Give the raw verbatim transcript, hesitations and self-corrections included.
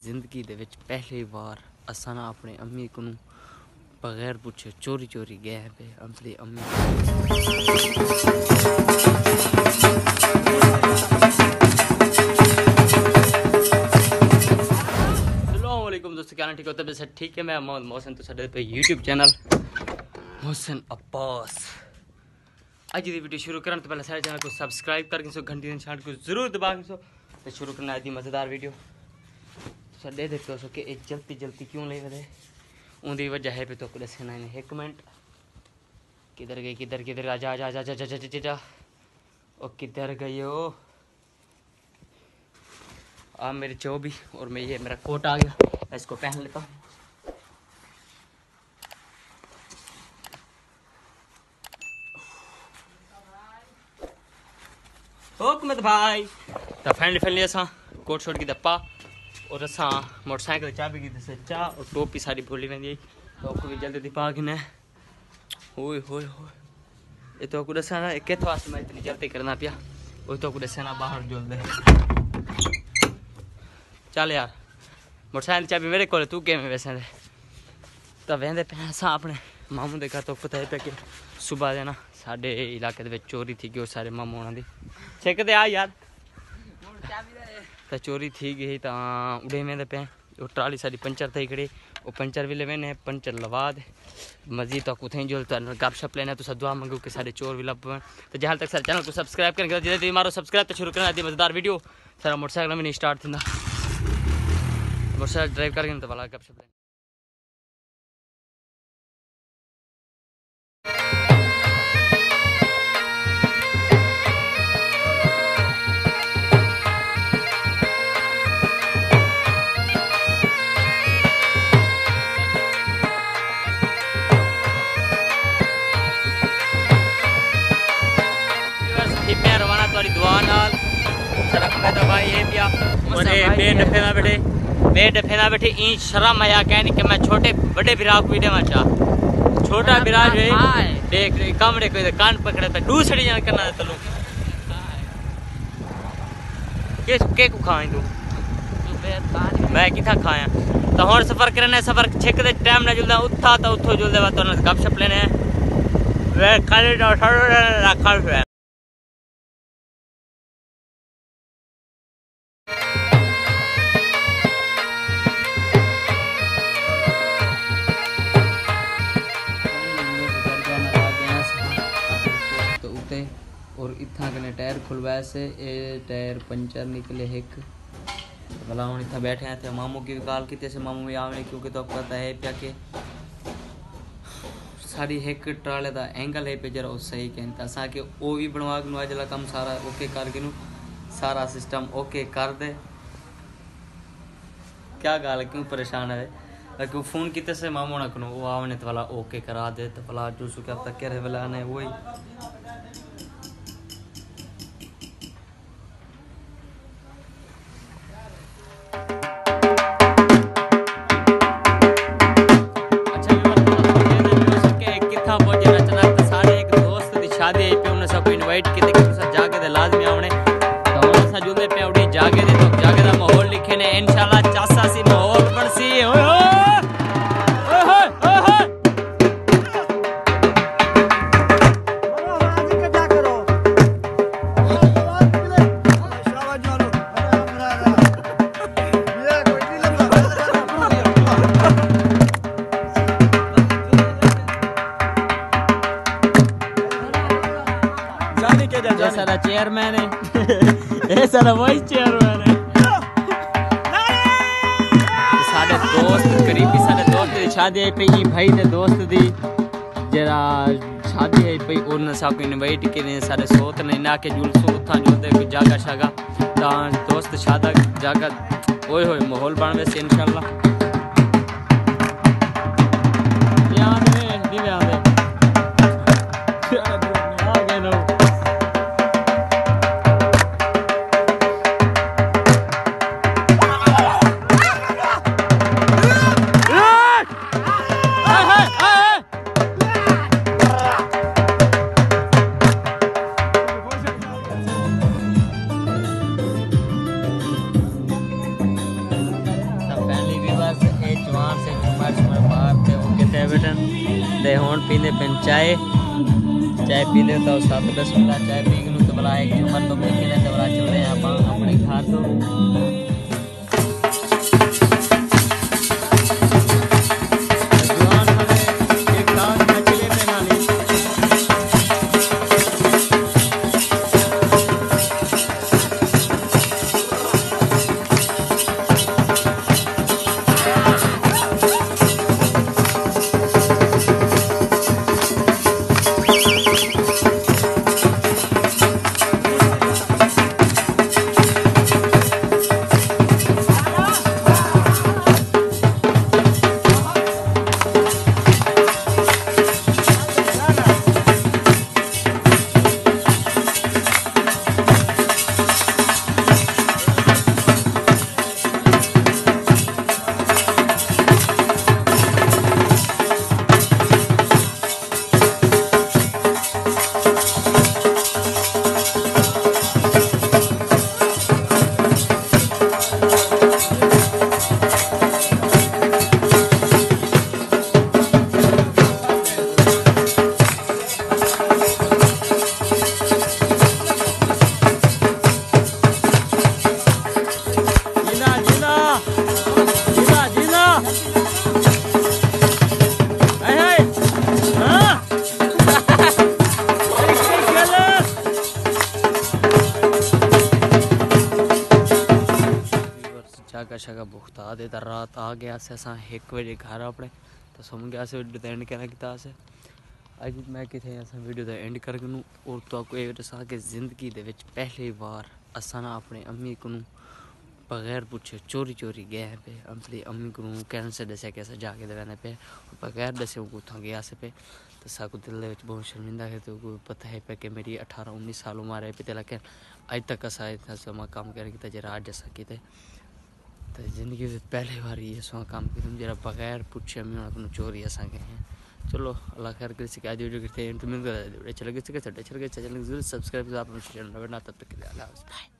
जिंदगी दे विच पहली बार असा ना अपने अम्मी को बगैर पूछे चोरी चोरी गए पे अपनी अम्मी। अस्सलामुअलैकुम दोस्तों, क्या ठीक होता है? सब ठीक है। मैं मोहम्मद मोहसिन, तो साडे पे यूट्यूब चैनल मोहसिन अब्बास। आज की वीडियो शुरू करने तो पहले सारे चैनल को सब्सक्राइब करके सो घंटी निशान को जरूर दबा के सो तो शुरू करना है मज़ेदार वीडियो। दे देखते हो सो कि एक जल्दी जल्दी क्यों ले बदे उनकी वजह है पे तो दसना है। एक मिनट किधर गई किधर किधर आ जा जा जा जा जा जा जा जा ओ किधर गई हो? आ मेरी चोबी और मैं ये मेरा कोट आ गया, इसको पहन लेता हूँ। हुकमत भाई तो फाइनली फाइनली असा कोट शोट की दप्पा और असा मोटरसाइकिल चाबी की दसे चाह और टोपी सारी भूली वेंदी तो को भी जल्दी पा के ने ओए होए होए ये तो को दसा ना के तो वास्ते मैं इतनी जल्दी करना पिया वो तो को दसे ना बाहर जोल दे। चल यार मोटरसाइकिल चाबी मेरे को तू के में वैसे तो वेंदे पे असा अपने मामू देखा तो पता है पे कि सुबह देना साडे इलाके दे विच चोरी थी गई सारे मामू होना दी छेक दे आ यार तो चोरी थी गई तो उड़े में पे वो ट्राली सारी पंचर थी खड़ी वो पंचर भी लेवे ने पंचर लवा दे मजीद तो कुछ जो तो गपशप लेना तो दुआ मंगू कि सारे चोर भी लब तो जहाँ तक सारे चैनल को सब्सक्राइब करेंगे जल्दी मारो सब्सक्राइब तो शुरू करना दी मजेदार वीडियो। सारा मोटरसाइकिल में नहीं स्टार्ट थी मोटरसाइकिल ड्राइव करेंगे तो वाला गपशप लेंगे। दुआ नाल सड़क पे तो भाई ये पिया और ये बे डफे ना बैठे बे डफे ना बैठे ई शर्म आया कहने कि मैं छोटे बड़े विराग वीडियो में चा छोटा विराज है देख कमरे को कान पकड़े पे दूसरी जान करना तो लोग के के को खाए तू मैं किथा खाया तो हुन सफर करने सफर छेक दे टाइम ना जुलदा उठा तो उठो जुलदे वा तो गपशप लेने वे खाली तो रखा है। और इतना कने टायर खुलवाए से ये टायर पंचर निकले एक भला हम इतना बैठे हैं थे मामू की गाल की से मामू भी आवे क्योंकि तो पता है क्या कि सारी एक ट्राले का एंगल है पे जरा वो सही कहते असा कि वो भी बनवा के नुआ जला कम सारा ओके करके नु सारा सिस्टम ओके कर दे क्या गाल क्यों परेशान है क्यों फोन किते से मामू ना कनो वो आवने तो वाला ओके करा दे तो भला जो सु क्या तक करे वाला ने वही शादी पे उन्हें सब इनवाइट किए जाके दे लाजमी आवने तो सा जुदे पे उड़ी जाके दे तो जाके दा माहौल लिखे ने इंशाल्लाह चासा सी माहौल बनसी ओए ओए ओए ओए आज के क्या करो शाबाश जानो ये कोई नहीं लगा ये सारा चेयरमैन है ये सारा वाइस चेयरमैन है सारे दोस्त करीबी सारे दोस्त दी शादी है पे भाई दे दोस्त दी जरा शादी है पे उन सब इनवाइट करे सारे सोत ने ना के जुलसो उठा जुलदे कोई जागा शागा ता दोस्त शादा जागा ओए होए माहौल बनवे से इंशाल्लाह याद में दिवे आवे गए बेटन ते हुण पींदे पिन चाय चाय पींदे तो सत्त दस मिनट चाय पी के तो बला एक चुमर तो बेके ने तो बला चलते हैं आप अपने घर तो जागा शागा भुगता दे तो रात आ गया से असा एक बजे घर अपने तो सम गया से वीडियो एंड कहना किता से अज मैं किथे असा वीडियो दा एंड कर गनु और तो को ये दसा के जिंदगी दे विच पहली बार असा ना अपने अम्मी को बगैर पूछे चोरी चोरी गए पे अपनी अम्मी को कहने से दसा के ऐसा जाके देने पे बगैर दसे को था गया से पे तो साकू दिल दे विच बहुत शर्मिंदा है तो को पता है पे कि मेरी अठारह उन्नीस साल उम्र है पे लेकिन अज तक असा इतना काम कर किता जरा आज जैसा किते तो जिंदगी में पहली बार ये सो काम कर जरा बगैर पूछे अम्मी अपने चोरी असा गए हैं। चलो अल्लाह खैर कर सके आज वीडियो करते हैं तो मिलकर चल गए चल गए चल गए चैनल जरूर सब्सक्राइब आप चैनल तब तक के लिए अल्लाह हाफ़िज़।